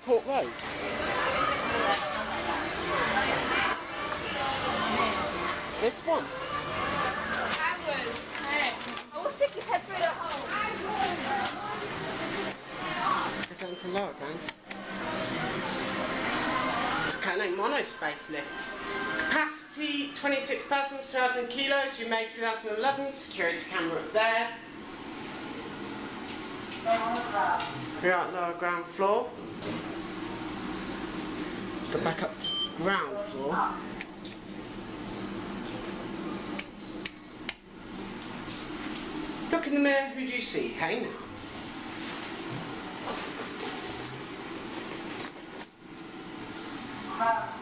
Court Road? It's this one. I will stick his head through the hole. Go down to lower ground. It's a Kone Monospace lift. Capacity 26,000 kilos. You made 2011. Security camera up there. We're at lower ground floor. Go back up to ground floor. Look in the mirror, who do you see? Hey now.